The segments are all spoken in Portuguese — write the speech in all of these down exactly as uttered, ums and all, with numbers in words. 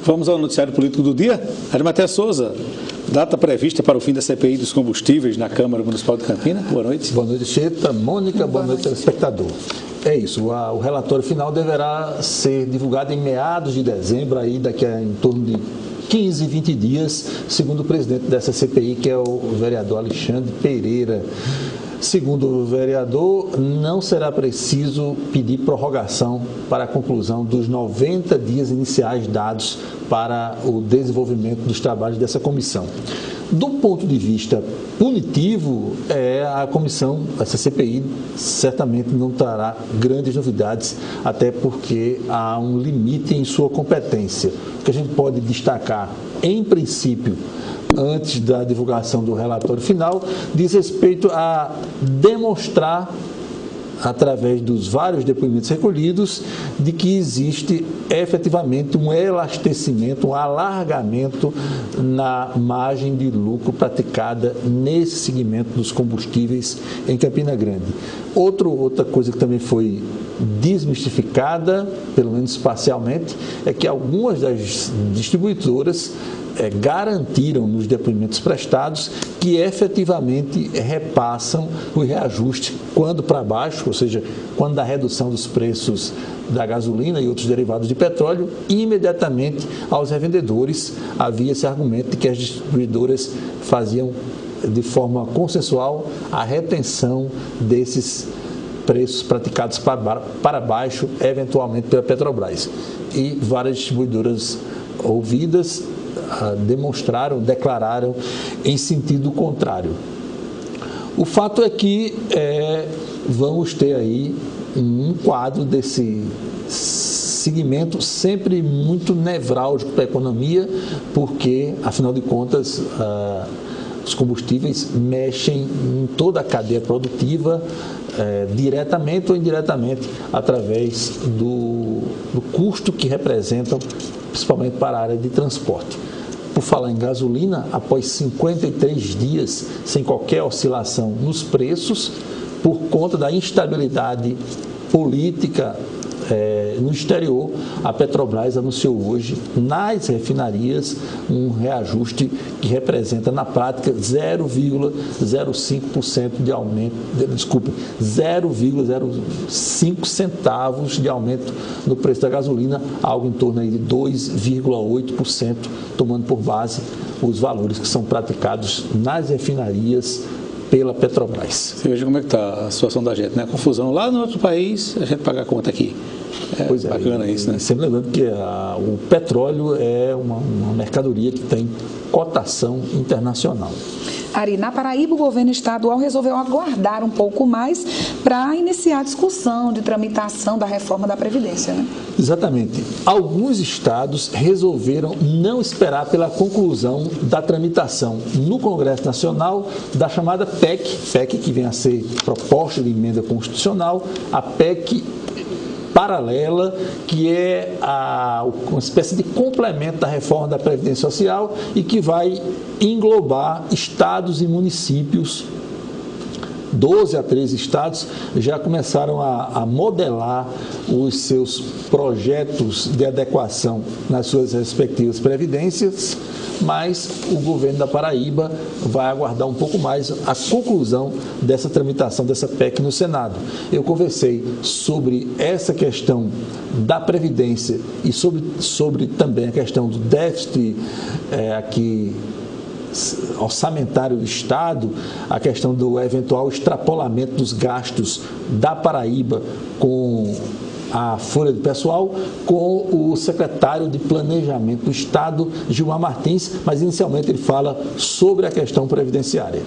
Vamos ao noticiário político do dia. Arimatea Souza, data prevista para o fim da C P I dos combustíveis na Câmara Municipal de Campina. Boa noite. Boa noite, Cheta. Mônica, boa, boa noite, telespectador. É isso, o relatório final deverá ser divulgado em meados de dezembro, aí daqui a em torno de quinze, vinte dias, segundo o presidente dessa C P I, que é o vereador Alexandre Pereira. Segundo o vereador, não será preciso pedir prorrogação para a conclusão dos noventa dias iniciais dados para o desenvolvimento dos trabalhos dessa comissão. Do ponto de vista punitivo, é, a comissão, essa C P I, certamente não trará grandes novidades, até porque há um limite em sua competência. O que a gente pode destacar, em princípio, antes da divulgação do relatório final, diz respeito a demonstrar, através dos vários depoimentos recolhidos, de que existe efetivamente um elastecimento, um alargamento na margem de lucro praticada nesse segmento dos combustíveis em Campina Grande. Outro, outra coisa que também foi desmistificada, pelo menos parcialmente, é que algumas das distribuidoras É, garantiram nos depoimentos prestados que efetivamente repassam o reajuste quando para baixo, ou seja, quando da redução dos preços da gasolina e outros derivados de petróleo, e imediatamente aos revendedores. Havia esse argumento de que as distribuidoras faziam de forma consensual a retenção desses preços praticados para, para baixo, eventualmente pela Petrobras. E várias distribuidoras ouvidas demonstraram, declararam em sentido contrário. O fato é que é, vamos ter aí um quadro desse segmento sempre muito nevrálgico para a economia, porque, afinal de contas, ah, os combustíveis mexem em toda a cadeia produtiva, é, diretamente ou indiretamente, através do, do custo que representam, principalmente para a área de transporte. Por falar em gasolina, após cinquenta e três dias sem qualquer oscilação nos preços, por conta da instabilidade política é, no exterior, a Petrobras anunciou hoje nas refinarias um reajuste que representa na prática zero vírgula zero cinco por cento de aumento, de, desculpe, zero vírgula zero cinco centavos de aumento no preço da gasolina, algo em torno aí de dois vírgula oito por cento, tomando por base os valores que são praticados nas refinarias pela Petrobras. Você veja como é que está a situação da gente, né? Confusão lá no outro país, a gente paga a conta aqui. É, pois é, bacana e, isso, né? Sempre lembrando que a, o petróleo é uma, uma mercadoria que tem cotação internacional. Ari, na Paraíba, o governo estadual resolveu aguardar um pouco mais para iniciar a discussão de tramitação da reforma da Previdência, né? Exatamente. Alguns estados resolveram não esperar pela conclusão da tramitação no Congresso Nacional da chamada P E C, P E C que vem a ser proposta de emenda constitucional, a P E C paralela, que é a, uma espécie de complemento da reforma da Previdência Social e que vai englobar estados e municípios. doze a treze estados já começaram a, a modelar os seus projetos de adequação nas suas respectivas previdências, mas o governo da Paraíba vai aguardar um pouco mais a conclusão dessa tramitação dessa P E C no Senado. Eu conversei sobre essa questão da Previdência e sobre, sobre também a questão do déficit é, aqui orçamentário do Estado, a questão do eventual extrapolamento dos gastos da Paraíba com a folha do pessoal, com o secretário de Planejamento do Estado, Gilmar Martins, mas inicialmente ele fala sobre a questão previdenciária.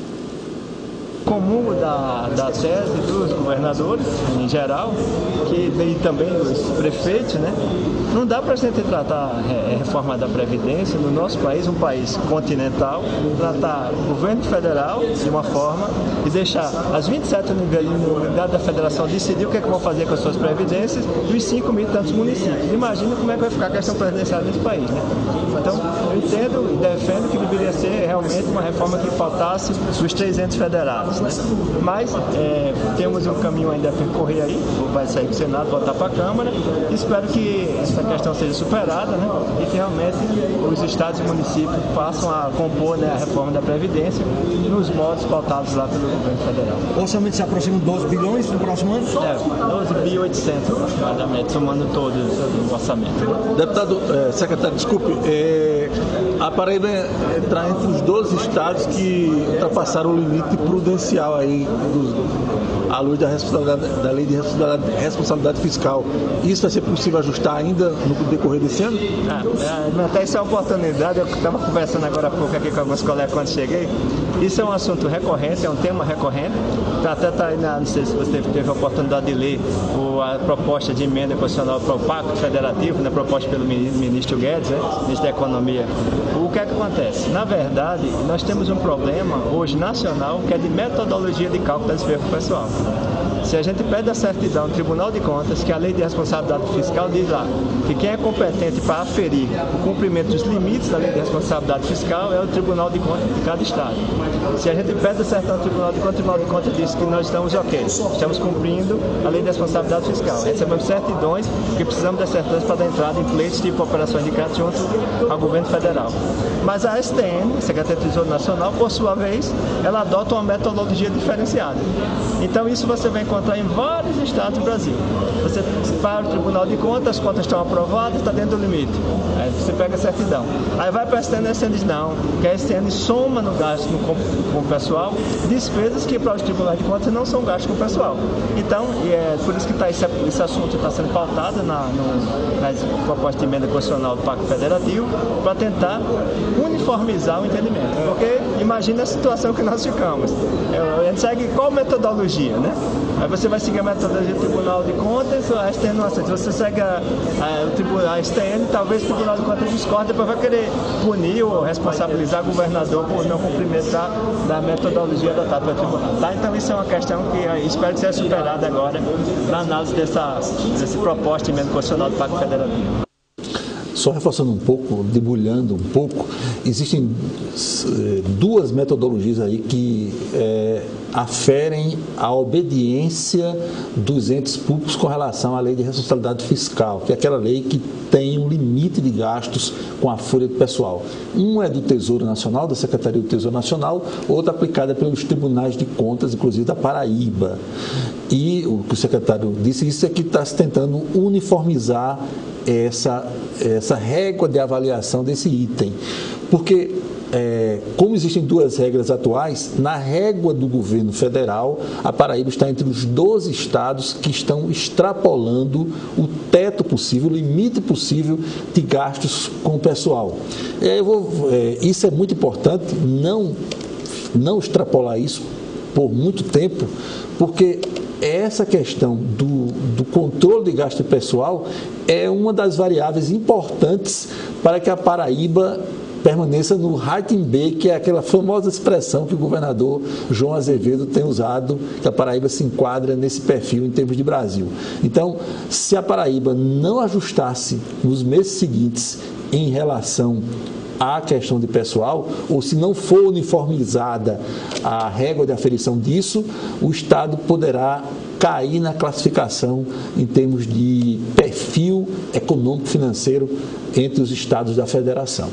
Comum da, da tese dos governadores, em geral, que, e também os prefeitos, né? Não dá para a gente tratar a reforma da Previdência no nosso país, um país continental, tratar o governo federal de uma forma e deixar as vinte e sete unidades da federação decidir o que é que vão fazer com as suas previdências e os cinco mil e tantos municípios. Imagina como é que vai ficar a questão previdenciária nesse país, né? Então, eu entendo e defendo que deveria ser realmente uma reforma que faltasse os três entes federados. fácil, né? Mas é, temos um caminho ainda a percorrer aí, vai sair do Senado, voltar para a Câmara. Espero que essa questão seja superada, né? E que realmente os estados e municípios passam a compor, né, a reforma da Previdência nos modos pautados lá pelo governo federal. O orçamento se aproxima de doze bilhões no próximo ano? É, doze bilhões e oitocentos, aproximadamente, somando todos o orçamento. Deputado, eh, secretário, desculpe, eh, a Paraíba está entre os doze estados que ultrapassaram o limite prudencial aí, dos, à luz da, responsabilidade, da lei de responsabilidade, responsabilidade fiscal. Isso vai ser possível ajustar ainda no decorrer desse ano? É, é, até isso é uma oportunidade, eu estava conversando agora há pouco aqui com alguns colegas quando cheguei. Isso é um assunto recorrente, é um tema recorrente. Então, até tá aí na, não sei se você teve a oportunidade de ler o, a proposta de emenda constitucional para o Pacto Federativo, né, proposta pelo ministro Guedes, né, ministro da Economia. O que é que acontece? Na verdade, nós temos um problema hoje nacional que é de metodologia de cálculo da despesa pessoal. Se a gente pede a certidão no Tribunal de Contas, que a Lei de Responsabilidade Fiscal diz lá que quem é competente para aferir o cumprimento dos limites da Lei de Responsabilidade Fiscal é o Tribunal de Contas de cada estado. Se a gente pede a certidão no Tribunal de Contas, o Tribunal de Contas diz que nós estamos ok, estamos cumprindo a Lei de Responsabilidade Fiscal. Recebemos certidões, porque precisamos das certidões para dar entrada em pleitos tipo operações de crédito junto ao governo federal. Mas a S T N, a Secretaria do Tesouro Nacional, por sua vez, ela adota uma metodologia diferenciada. Então isso você vai encontrar em vários estados do Brasil. Você para o Tribunal de Contas, as contas estão aprovadas, está dentro do limite. Aí você pega a certidão. Aí vai para a S T N, a S T N diz não, que a S T N soma no gasto no, com, com o pessoal despesas que para os tribunais de contas não são gastos com o pessoal. Então, e é por isso que tá esse, esse assunto está sendo pautado na, no, nas propostas de emenda constitucional do Pacto Federativo para tentar uniformizar o entendimento. Porque imagina a situação que nós ficamos. A gente segue qual metodologia, né? Aí você vai seguir a metodologia do Tribunal de Contas, a S T N não aceita. Se você segue a, a, o tribunal, a S T N, talvez o Tribunal de Contas discorde, depois vai querer punir ou responsabilizar o governador por não cumprimento da, da metodologia adotada pelo tribunal. Tá? Então isso é uma questão que eu espero que seja superada agora na análise dessa, dessa proposta de emenda constitucional do Pacto Federativo. Só reforçando um pouco, debulhando um pouco, existem duas metodologias aí que é, aferem a obediência dos entes públicos com relação à lei de responsabilidade fiscal, que é aquela lei que tem um limite de gastos com a folha do pessoal. Um é do Tesouro Nacional, da Secretaria do Tesouro Nacional, outra aplicada pelos tribunais de contas, inclusive da Paraíba. E o que o secretário disse, isso é que está se tentando uniformizar essa, essa régua de avaliação desse item. Porque, é, como existem duas regras atuais, na régua do governo federal, a Paraíba está entre os doze estados que estão extrapolando o teto possível, o limite possível de gastos com o pessoal. É, eu vou, é, isso é muito importante, não, não extrapolar isso por muito tempo, porque essa questão do, do controle de gasto pessoal é uma das variáveis importantes para que a Paraíba permaneça no rating B, que é aquela famosa expressão que o governador João Azevedo tem usado, que a Paraíba se enquadra nesse perfil em termos de Brasil. Então, se a Paraíba não ajustasse nos meses seguintes em relação à questão de pessoal, ou se não for uniformizada a régua de aferição disso, o Estado poderá cair na classificação em termos de perfil econômico-financeiro entre os estados da federação.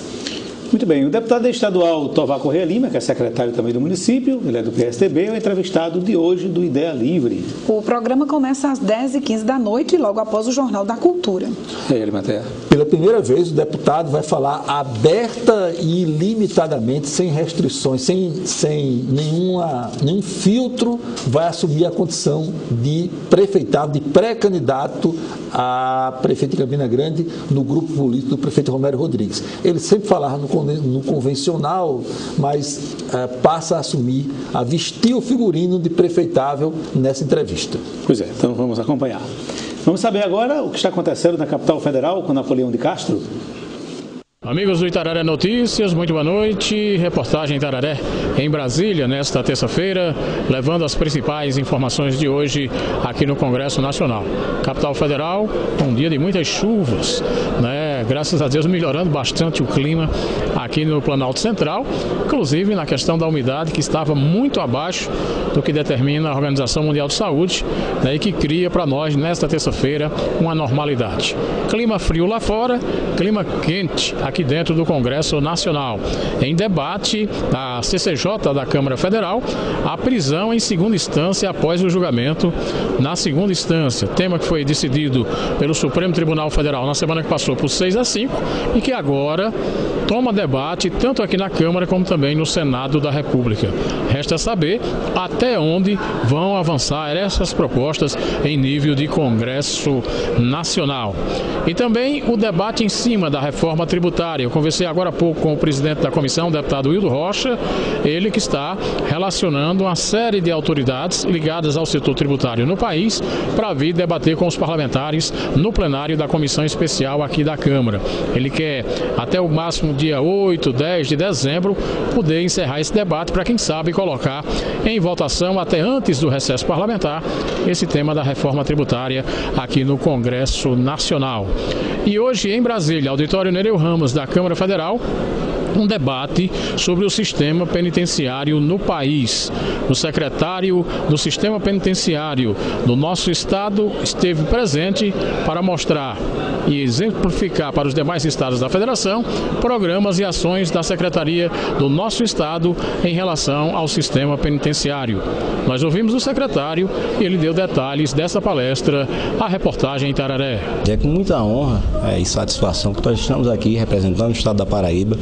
Muito bem, o deputado estadual Tovar Correia Lima, que é secretário também do município, ele é do P S D B, é o entrevistado de hoje do Ideia Livre. O programa começa às dez e quinze da noite, logo após o Jornal da Cultura. E aí, Arimatea? Pela primeira vez, o deputado vai falar aberta e limitadamente, sem restrições, sem, sem nenhuma, nenhum filtro, vai assumir a condição de prefeitado, de pré-candidato a prefeito de Campina Grande no grupo político do prefeito Romero Rodrigues. Ele sempre falava no no convencional, mas é, passa a assumir, a vestir o figurino de prefeitável nessa entrevista. Pois é, então vamos acompanhar. Vamos saber agora o que está acontecendo na capital federal com Napoleão de Castro. Amigos do Itararé Notícias, muito boa noite. Reportagem Itararé em Brasília nesta terça-feira, levando as principais informações de hoje aqui no Congresso Nacional. Capital Federal, um dia de muitas chuvas, né? né, graças a Deus, melhorando bastante o clima aqui no Planalto Central, inclusive na questão da umidade, que estava muito abaixo do que determina a Organização Mundial de Saúde, né, e que cria para nós, nesta terça-feira, uma normalidade. Clima frio lá fora, clima quente aqui dentro do Congresso Nacional. Em debate, a C C J da Câmara Federal, a prisão em segunda instância após o julgamento na segunda instância, tema que foi decidido pelo Supremo Tribunal Federal na semana que passou por seis a cinco e que agora toma debate tanto aqui na Câmara como também no Senado da República. Resta saber até onde vão avançar essas propostas em nível de Congresso Nacional. E também o debate em cima da reforma tributária. Eu conversei agora há pouco com o presidente da comissão, o deputado Wildo Rocha, ele que está relacionando uma série de autoridades ligadas ao setor tributário no país para vir debater com os parlamentares no plenário da comissão especial aqui da Câmara. Ele quer, até o máximo dia oito, dez de dezembro, poder encerrar esse debate para, quem sabe, colocar em votação até antes do recesso parlamentar esse tema da reforma tributária aqui no Congresso Nacional. E hoje em Brasília, auditório Nereu Ramos da Câmara Federal, um debate sobre o sistema penitenciário no país. O secretário do Sistema Penitenciário do nosso estado esteve presente para mostrar e exemplificar para os demais estados da federação programas e ações da Secretaria do nosso estado em relação ao sistema penitenciário. Nós ouvimos o secretário e ele deu detalhes dessa palestra, a reportagem em Tararé. É com muita honra é, e satisfação que nós estamos aqui representando o estado da Paraíba,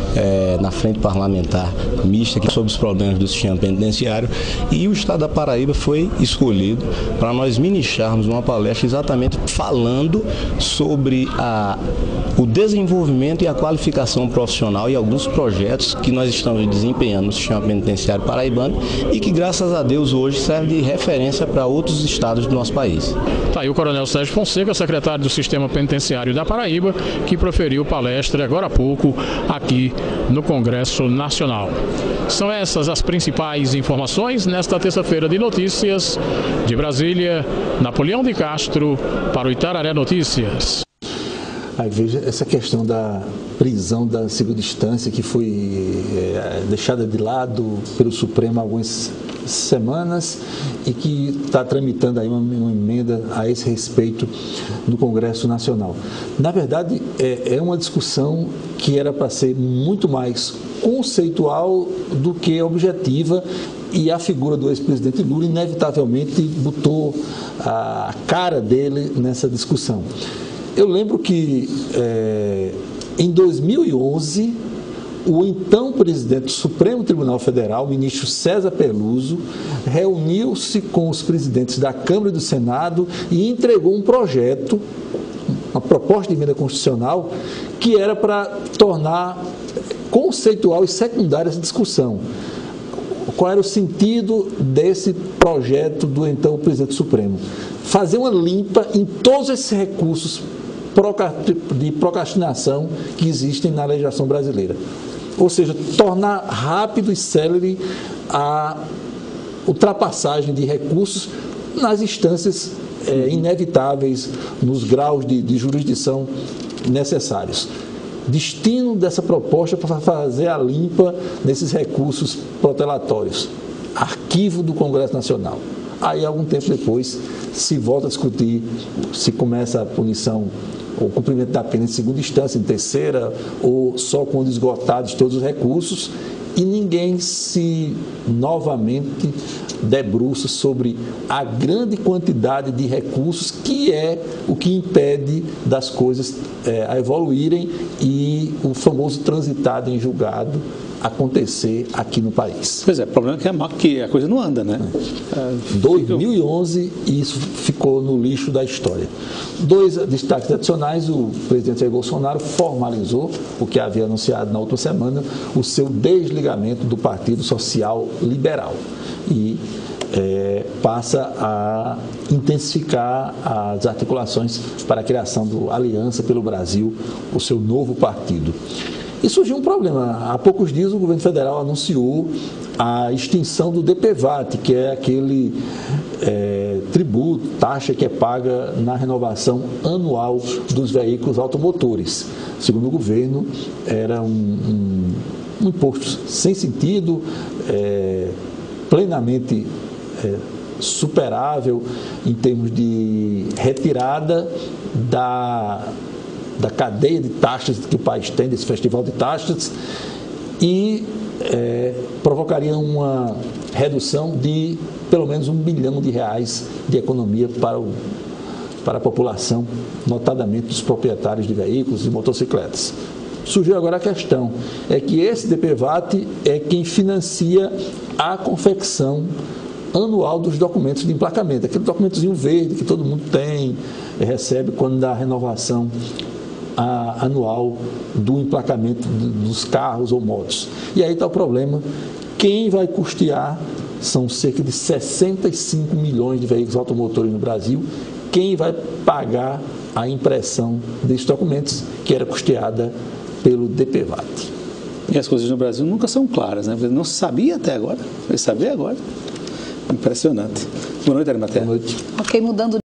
É, na frente parlamentar mista aqui sobre os problemas do sistema penitenciário, e o estado da Paraíba foi escolhido para nós ministrarmos uma palestra exatamente falando sobre a, o desenvolvimento e a qualificação profissional e alguns projetos que nós estamos desempenhando no sistema penitenciário paraibano e que, graças a Deus, hoje serve de referência para outros estados do nosso país. Tá aí o Coronel Sérgio Fonseca, secretário do Sistema Penitenciário da Paraíba, que proferiu palestra agora há pouco aqui no Congresso Nacional. São essas as principais informações nesta terça-feira de notícias. De Brasília, Napoleão de Castro para o Itararé Notícias. Aí veja essa questão da prisão da segunda instância que foi é, deixada de lado pelo Supremo há algumas semanas e que está tramitando aí uma, uma emenda a esse respeito no Congresso Nacional. Na verdade, é, é uma discussão que era para ser muito mais conceitual do que objetiva, e a figura do ex-presidente Lula inevitavelmente botou a cara dele nessa discussão. Eu lembro que é, em dois mil e onze, o então presidente do Supremo Tribunal Federal, o ministro César Peluso, reuniu-se com os presidentes da Câmara e do Senado e entregou um projeto, uma proposta de emenda constitucional, que era para tornar conceitual e secundária essa discussão. Qual era o sentido desse projeto do então presidente do Supremo? Fazer uma limpa em todos esses recursos de procrastinação que existem na legislação brasileira. Ou seja, tornar rápido e célere a ultrapassagem de recursos nas instâncias é, inevitáveis, nos graus de, de jurisdição necessários. Destino dessa proposta para fazer a limpa nesses recursos protelatórios. Arquivo do Congresso Nacional. Aí, algum tempo depois, se volta a discutir, se começa a punição, o cumprimento da pena em segunda instância, em terceira, ou só quando esgotados todos os recursos, e ninguém se novamente debruça sobre a grande quantidade de recursos que é o que impede das coisas é, a evoluírem e o famoso transitado em julgado acontecer aqui no país. Pois é, o problema é que a, que a coisa não anda, né? dois mil e onze, e isso ficou no lixo da história. Dois destaques adicionais: o presidente Jair Bolsonaro formalizou, o que havia anunciado na outra semana, o seu desligamento do Partido Social Liberal e é, passa a intensificar as articulações para a criação do Aliança pelo Brasil, o seu novo partido. E surgiu um problema. Há poucos dias o governo federal anunciou a extinção do D P V A T, que é aquele é, tributo, taxa que é paga na renovação anual dos veículos automotores. Segundo o governo, era um, um, um imposto sem sentido, é, plenamente é, superável em termos de retirada da, da cadeia de taxas que o país tem, desse festival de taxas, e é, provocaria uma redução de pelo menos um bilhão de reais de economia para, o, para a população, notadamente dos proprietários de veículos e motocicletas. Surgiu agora a questão, é que esse D P V A T é quem financia a confecção anual dos documentos de emplacamento, aquele documentozinho verde que todo mundo tem, recebe quando dá a renovação a, anual do emplacamento dos carros ou motos. E aí está o problema, quem vai custear? São cerca de sessenta e cinco milhões de veículos automotores no Brasil, quem vai pagar a impressão desses documentos, que era custeada pelo D P V A T? E as coisas no Brasil nunca são claras, né? Não se sabia até agora, vai saber agora. Impressionante. Boa noite, Arimatea. Boa noite. Ok, mudando